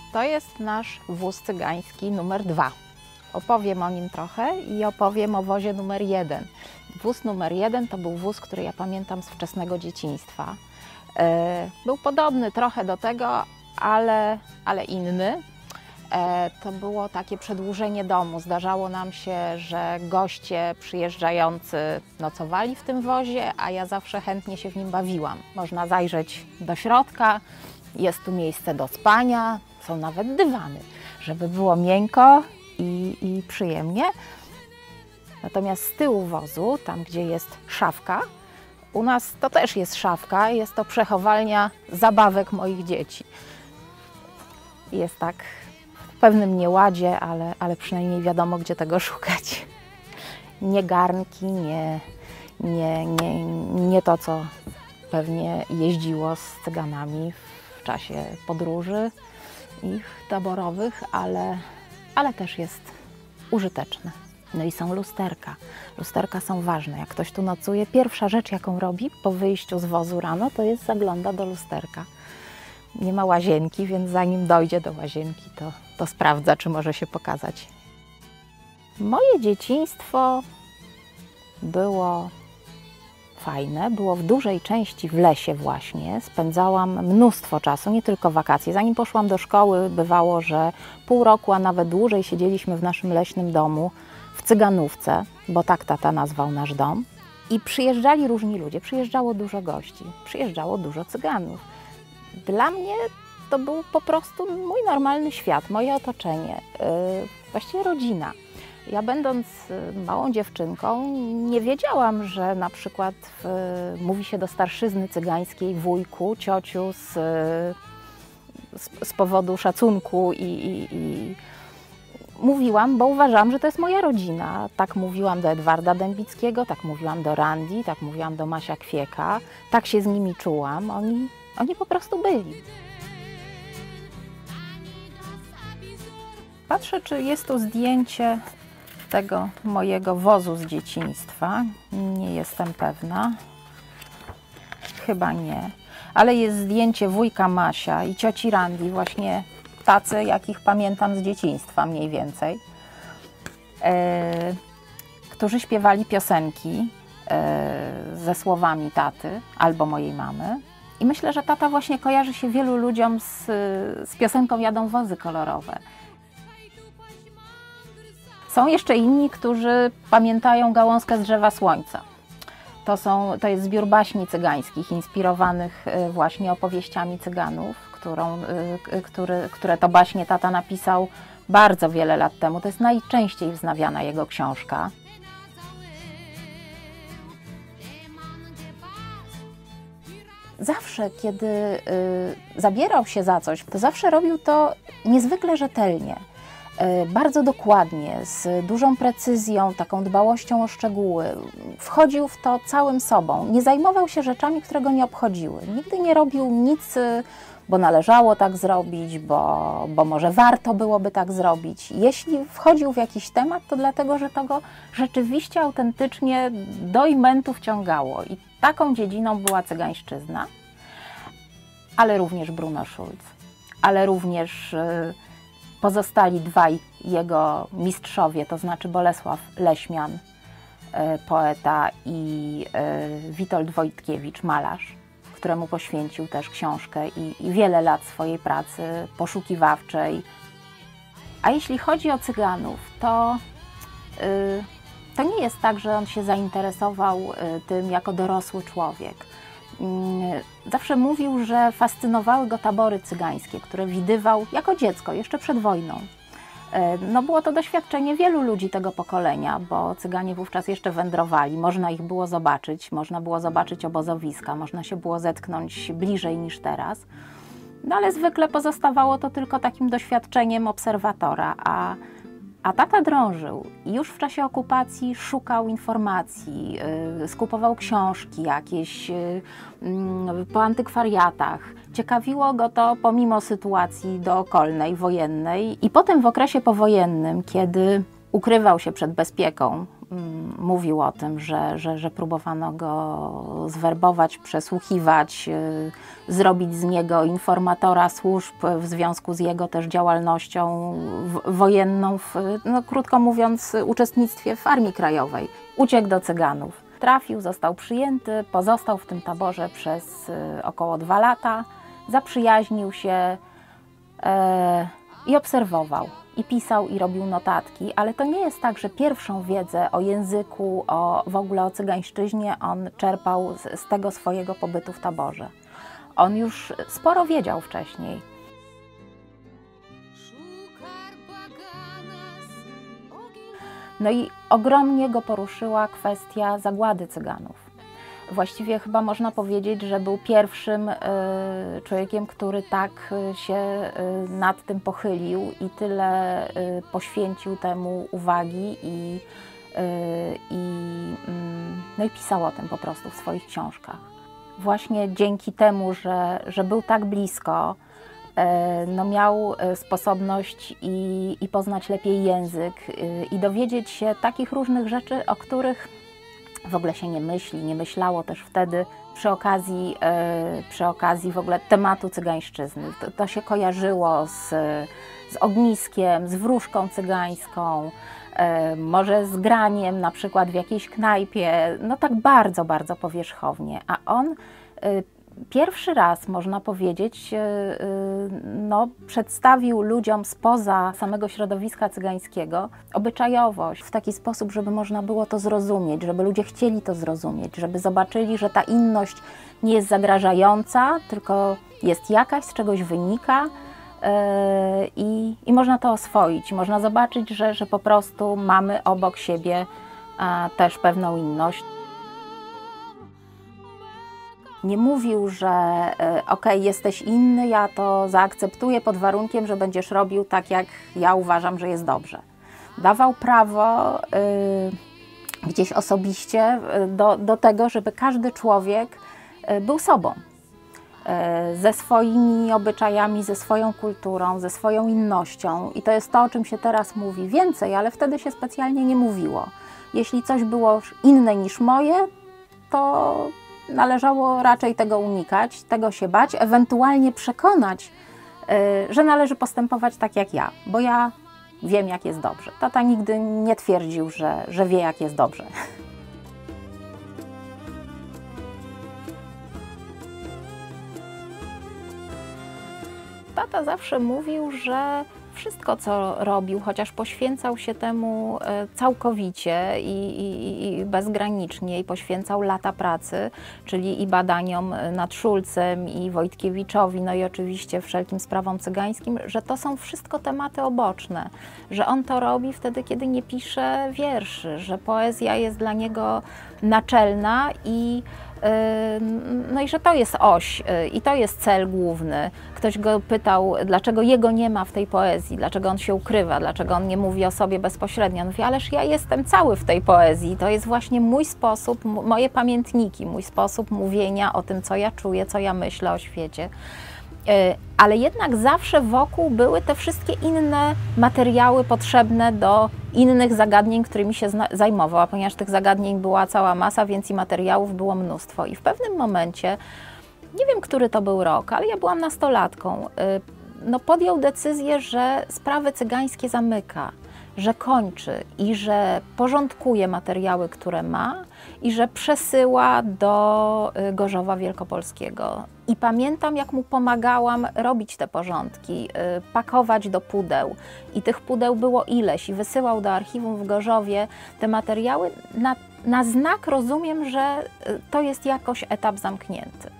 To jest nasz wóz cygański numer 2. Opowiem o nim trochę i opowiem o wozie numer 1. Wóz numer 1 to był wóz, który ja pamiętam z wczesnego dzieciństwa. Był podobny trochę do tego, ale inny. To było takie przedłużenie domu. Zdarzało nam się, że goście przyjeżdżający nocowali w tym wozie, a ja zawsze chętnie się w nim bawiłam. Można zajrzeć do środka, jest tu miejsce do spania, są nawet dywany, żeby było miękko i przyjemnie. Natomiast z tyłu wozu, tam gdzie jest szafka, u nas to też jest szafka, jest to przechowalnia zabawek moich dzieci. Jest tak w pewnym nieładzie, ale przynajmniej wiadomo, gdzie tego szukać. Nie garnki, nie to, co pewnie jeździło z cyganami w czasie podróży ich taborowych, ale też jest użyteczne. No i są lusterka. Lusterka są ważne. Jak ktoś tu nocuje, pierwsza rzecz, jaką robi po wyjściu z wozu rano, to jest zagląda do lusterka. Nie ma łazienki, więc zanim dojdzie do łazienki, to sprawdza, czy może się pokazać. Moje dzieciństwo było fajne, było w dużej części w lesie właśnie. Spędzałam mnóstwo czasu, nie tylko wakacje. Zanim poszłam do szkoły, bywało, że pół roku, a nawet dłużej siedzieliśmy w naszym leśnym domu w Cyganówce, bo tak tata nazwał nasz dom. I przyjeżdżali różni ludzie, przyjeżdżało dużo gości, przyjeżdżało dużo Cyganów. Dla mnie to był po prostu mój normalny świat, moje otoczenie, właściwie rodzina. Ja będąc małą dziewczynką nie wiedziałam, że na przykład mówi się do starszyzny cygańskiej wujku, ciociu z powodu szacunku i mówiłam, bo uważam, że to jest moja rodzina. Tak mówiłam do Edwarda Dębickiego, tak mówiłam do Randy, tak mówiłam do Masia Kwieka, tak się z nimi czułam. Oni po prostu byli. Patrzę, czy jest tu zdjęcie tego mojego wozu z dzieciństwa. Nie jestem pewna. Chyba nie. Ale jest zdjęcie wujka Masia i cioci Randy, właśnie tacy, jakich pamiętam z dzieciństwa mniej więcej, którzy śpiewali piosenki ze słowami taty albo mojej mamy. I myślę, że tata właśnie kojarzy się wielu ludziom z piosenką Jadą wozy kolorowe. Są jeszcze inni, którzy pamiętają Gałązkę z drzewa słońca. To jest zbiór baśni cygańskich, inspirowanych właśnie opowieściami Cyganów, które to baśnie tata napisał bardzo wiele lat temu. To jest najczęściej wznawiana jego książka. Zawsze, kiedy zabierał się za coś, to zawsze robił to niezwykle rzetelnie, bardzo dokładnie, z dużą precyzją, taką dbałością o szczegóły. Wchodził w to całym sobą, nie zajmował się rzeczami, które go nie obchodziły. Nigdy nie robił nic, bo należało tak zrobić, bo może warto byłoby tak zrobić. Jeśli wchodził w jakiś temat, to dlatego, że to go rzeczywiście autentycznie do imentu wciągało. I taką dziedziną była cygańszczyzna, ale również Bruno Schulz, ale również pozostali dwaj jego mistrzowie, to znaczy Bolesław Leśmian, poeta, i Witold Wojtkiewicz, malarz, któremu poświęcił też książkę i wiele lat swojej pracy poszukiwawczej. A jeśli chodzi o Cyganów, to nie jest tak, że on się zainteresował tym jako dorosły człowiek. Zawsze mówił, że fascynowały go tabory cygańskie, które widywał jako dziecko, jeszcze przed wojną. No było to doświadczenie wielu ludzi tego pokolenia, bo Cyganie wówczas jeszcze wędrowali, można ich było zobaczyć, można było zobaczyć obozowiska, można się było zetknąć bliżej niż teraz. No ale zwykle pozostawało to tylko takim doświadczeniem obserwatora, a tata drążył i już w czasie okupacji szukał informacji, skupował książki jakieś po antykwariatach. Ciekawiło go to pomimo sytuacji dookolnej, wojennej. I potem w okresie powojennym, kiedy ukrywał się przed bezpieką, mówił o tym, że próbowano go zwerbować, przesłuchiwać, zrobić z niego informatora służb w związku z jego też działalnością wojenną, no, krótko mówiąc, uczestnictwie w Armii Krajowej. Uciekł do Cyganów. Trafił, został przyjęty, pozostał w tym taborze przez około 2 lata, zaprzyjaźnił się i obserwował. I pisał, i robił notatki, ale to nie jest tak, że pierwszą wiedzę o języku, w ogóle o cygańszczyźnie on czerpał z tego swojego pobytu w taborze. On już sporo wiedział wcześniej. No i ogromnie go poruszyła kwestia zagłady Cyganów. Właściwie chyba można powiedzieć, że był pierwszym człowiekiem, który tak się nad tym pochylił i tyle poświęcił temu uwagi no i pisał o tym po prostu w swoich książkach. Właśnie dzięki temu, że był tak blisko, no miał sposobność i poznać lepiej język i dowiedzieć się takich różnych rzeczy, o których w ogóle się nie myśli, nie myślało też wtedy przy okazji w ogóle tematu cygańszczyzny. To się kojarzyło z ogniskiem, z wróżką cygańską, może z graniem na przykład w jakiejś knajpie, no tak bardzo, bardzo powierzchownie. A on pierwszy raz, można powiedzieć, no, przedstawił ludziom spoza samego środowiska cygańskiego obyczajowość w taki sposób, żeby można było to zrozumieć, żeby ludzie chcieli to zrozumieć, żeby zobaczyli, że ta inność nie jest zagrażająca, tylko jest jakaś, z czegoś wynika i można to oswoić. Można zobaczyć, że po prostu mamy obok siebie też pewną inność. Nie mówił, że okej, jesteś inny, ja to zaakceptuję pod warunkiem, że będziesz robił tak, jak ja uważam, że jest dobrze. Dawał prawo gdzieś osobiście do tego, żeby każdy człowiek był sobą. Ze swoimi obyczajami, ze swoją kulturą, ze swoją innością. I to jest to, o czym się teraz mówi więcej, ale wtedy się specjalnie nie mówiło. Jeśli coś było inne niż moje, to należało raczej tego unikać, tego się bać, ewentualnie przekonać, że należy postępować tak jak ja, bo ja wiem, jak jest dobrze. Tata nigdy nie twierdził, że wie, jak jest dobrze. Tata zawsze mówił, że wszystko, co robił, chociaż poświęcał się temu całkowicie i bezgranicznie i poświęcał lata pracy, czyli i badaniom nad Szulcem i Wojtkiewiczowi, no i oczywiście wszelkim sprawom cygańskim, że to są wszystko tematy oboczne, że on to robi wtedy, kiedy nie pisze wierszy, że poezja jest dla niego naczelna no i że to jest oś i to jest cel główny. Ktoś go pytał, dlaczego jego nie ma w tej poezji, dlaczego on się ukrywa, dlaczego on nie mówi o sobie bezpośrednio. On mówi, ależ ja jestem cały w tej poezji, to jest właśnie mój sposób, moje pamiętniki, mój sposób mówienia o tym, co ja czuję, co ja myślę o świecie. Ale jednak zawsze wokół były te wszystkie inne materiały potrzebne do innych zagadnień, którymi się zajmował, a ponieważ tych zagadnień była cała masa, więc i materiałów było mnóstwo. I w pewnym momencie, nie wiem, który to był rok, ale ja byłam nastolatką, no podjął decyzję, że sprawy cygańskie zamyka, że kończy i że porządkuje materiały, które ma i że przesyła do Gorzowa Wielkopolskiego. I pamiętam, jak mu pomagałam robić te porządki, pakować do pudeł. I tych pudeł było ileś i wysyłał do archiwum w Gorzowie te materiały. Na znak rozumiem, że to jest jakoś etap zamknięty.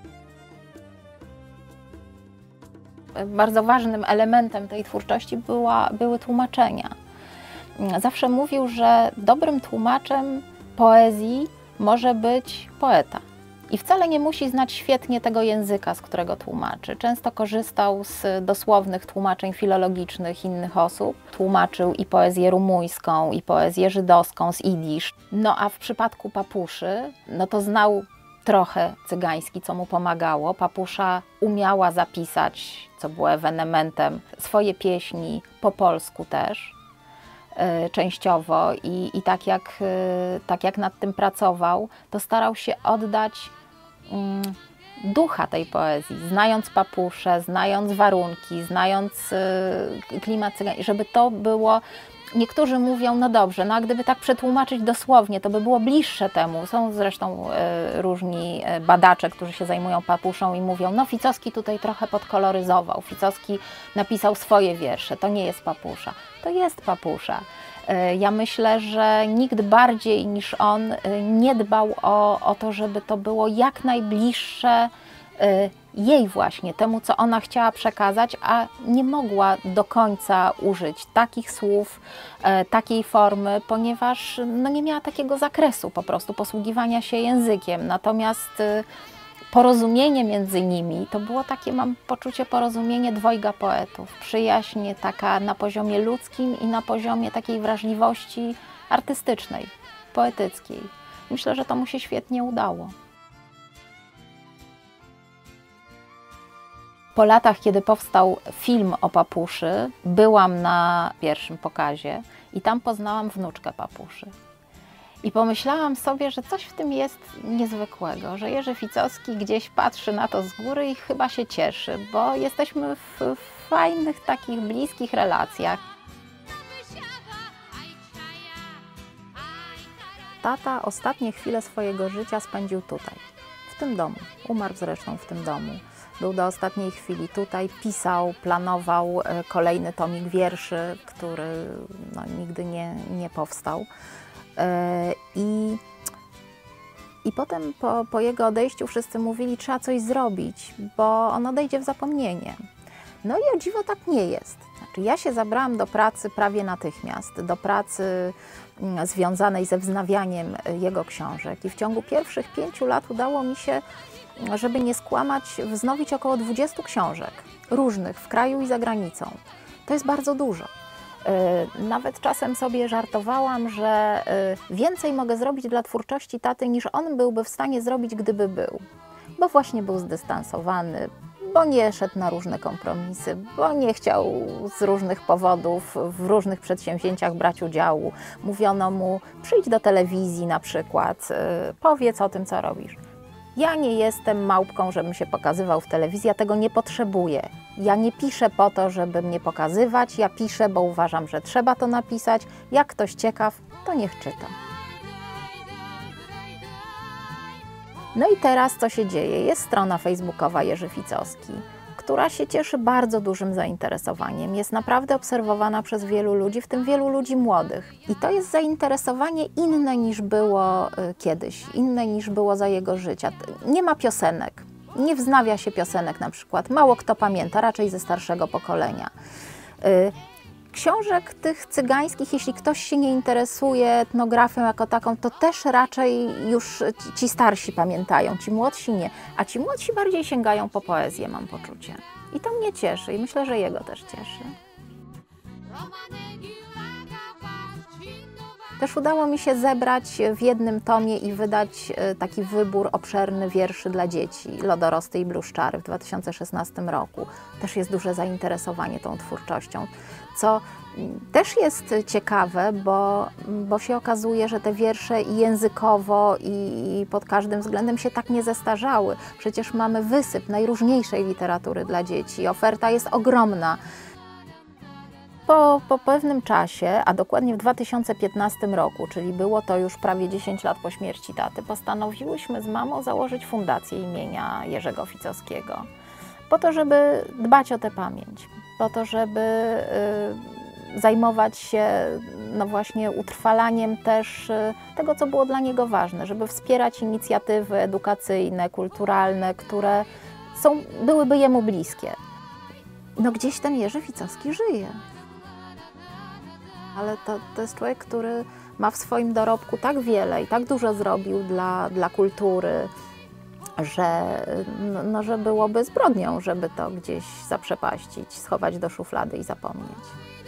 Bardzo ważnym elementem tej twórczości były tłumaczenia. Zawsze mówił, że dobrym tłumaczem poezji może być poeta. I wcale nie musi znać świetnie tego języka, z którego tłumaczy. Często korzystał z dosłownych tłumaczeń filologicznych innych osób. Tłumaczył i poezję rumuńską, i poezję żydowską z idisz. No a w przypadku Papuszy, no to znał trochę cygański, co mu pomagało. Papusza umiała zapisać, co było ewenementem, swoje pieśni po polsku też. częściowo i tak jak nad tym pracował, to starał się oddać ducha tej poezji, znając papusze, znając warunki, znając klimat cygański, żeby to było. Niektórzy mówią, no dobrze, no a gdyby tak przetłumaczyć dosłownie, to by było bliższe temu. Są zresztą różni badacze, którzy się zajmują papuszą i mówią, no Ficowski tutaj trochę podkoloryzował, Ficowski napisał swoje wiersze, to nie jest papusza. To jest papusza. Ja myślę, że nikt bardziej niż on nie dbał o to, żeby to było jak najbliższe jej właśnie, temu, co ona chciała przekazać, a nie mogła do końca użyć takich słów, takiej formy, ponieważ no, nie miała takiego zakresu po prostu posługiwania się językiem. Natomiast porozumienie między nimi to było takie, mam poczucie, porozumienie dwojga poetów. Przyjaźń taka na poziomie ludzkim i na poziomie takiej wrażliwości artystycznej, poetyckiej. Myślę, że to mu się świetnie udało. Po latach, kiedy powstał film o papuszy, byłam na pierwszym pokazie i tam poznałam wnuczkę papuszy. I pomyślałam sobie, że coś w tym jest niezwykłego, że Jerzy Ficowski gdzieś patrzy na to z góry i chyba się cieszy, bo jesteśmy w fajnych, takich bliskich relacjach. Tata ostatnie chwile swojego życia spędził tutaj, w tym domu. Umarł zresztą w tym domu. Był do ostatniej chwili tutaj, pisał, planował kolejny tomik wierszy, który no, nigdy nie powstał. I potem po jego odejściu wszyscy mówili, trzeba coś zrobić, bo on odejdzie w zapomnienie. No i o dziwo tak nie jest. Znaczy, ja się zabrałam do pracy prawie natychmiast, do pracy związanej ze wznawianiem jego książek i w ciągu pierwszych 5 lat udało mi się, żeby nie skłamać, wznowić około 20 książek, różnych, w kraju i za granicą. To jest bardzo dużo. Nawet czasem sobie żartowałam, że więcej mogę zrobić dla twórczości taty, niż on byłby w stanie zrobić, gdyby był. Bo właśnie był zdystansowany, bo nie szedł na różne kompromisy, bo nie chciał z różnych powodów w różnych przedsięwzięciach brać udziału. Mówiono mu, przyjdź do telewizji na przykład, powiedz o tym, co robisz. Ja nie jestem małpką, żebym się pokazywał w telewizji, ja tego nie potrzebuję. Ja nie piszę po to, żeby mnie pokazywać, ja piszę, bo uważam, że trzeba to napisać. Jak ktoś ciekaw, to niech czyta. No i teraz co się dzieje? Jest strona facebookowa Jerzy Ficowski, która się cieszy bardzo dużym zainteresowaniem. Jest naprawdę obserwowana przez wielu ludzi, w tym wielu ludzi młodych. I to jest zainteresowanie inne niż było kiedyś, inne niż było za jego życia. Nie ma piosenek, nie wznawia się piosenek na przykład. Mało kto pamięta, raczej ze starszego pokolenia. Książek tych cygańskich, jeśli ktoś się nie interesuje etnografią jako taką, to też raczej już ci starsi pamiętają, ci młodsi nie. A ci młodsi bardziej sięgają po poezję, mam poczucie. I to mnie cieszy i myślę, że jego też cieszy. Też udało mi się zebrać w jednym tomie i wydać taki wybór obszerny wierszy dla dzieci, Lodorosty i Bluszczary w 2016 roku. Też jest duże zainteresowanie tą twórczością, co też jest ciekawe, bo się okazuje, że te wiersze i językowo i pod każdym względem się tak nie zestarzały. Przecież mamy wysyp najróżniejszej literatury dla dzieci, oferta jest ogromna. Po pewnym czasie, a dokładnie w 2015 roku, czyli było to już prawie 10 lat po śmierci taty, postanowiłyśmy z mamą założyć fundację imienia Jerzego Ficowskiego. Po to, żeby dbać o tę pamięć, po to, żeby zajmować się no właśnie utrwalaniem też tego, co było dla niego ważne, żeby wspierać inicjatywy edukacyjne, kulturalne, które byłyby jemu bliskie. No gdzieś ten Jerzy Ficowski żyje. Ale to jest człowiek, który ma w swoim dorobku tak wiele i tak dużo zrobił dla kultury, że byłoby zbrodnią, żeby to gdzieś zaprzepaścić, schować do szuflady i zapomnieć.